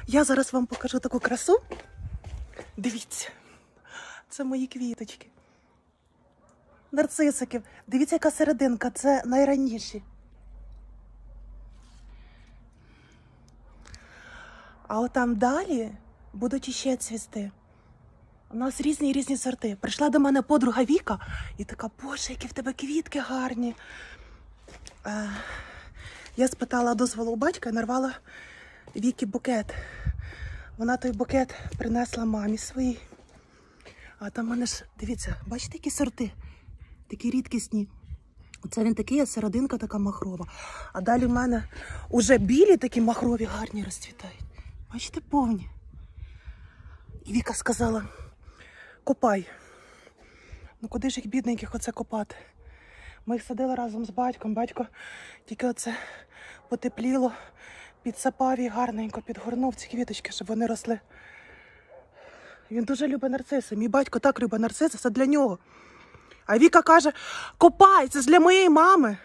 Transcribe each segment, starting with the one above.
Я зараз вам покажу таку красу. Дивіться, це мої квіточки. Нарцисики. Дивіться, яка серединка, це найраніші. А отам далі будуть іще цвісти. У нас різні сорти. Прийшла до мене подруга Віка і така: боже, які в тебе квітки гарні. Я спитала дозволу у батька і нарвала Вікі букет. Вона той букет принесла мамі своїй. А там в мене ж, дивіться, бачите, які сорти? Такі рідкісні. Оце він такий, а серединка така махрова. А далі в мене уже білі такі махрові гарні розцвітають. Бачите, повні. І Віка сказала: копай. Ну куди ж їх бідненьких оце копати? Ми їх садили разом з батьком. Батько тільки оце потепліло, підсапав і гарненько підгорнув ці квіточки, щоб вони росли. Він дуже любить нарциси. Мій батько так любить нарциси, це для нього. А Віка каже: копай, це ж для моєї мами.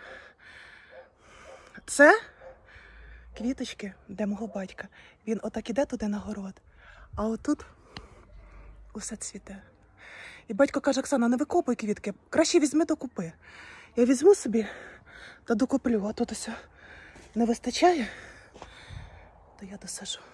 Це квіточки для мого батька. Він отак іде туди на город, а отут усе цвіте. І батько каже: Оксана, не викопуй квітки, краще візьми докупи. Я візьму собі та докуплю, а тут ось не вистачає, то я досажу.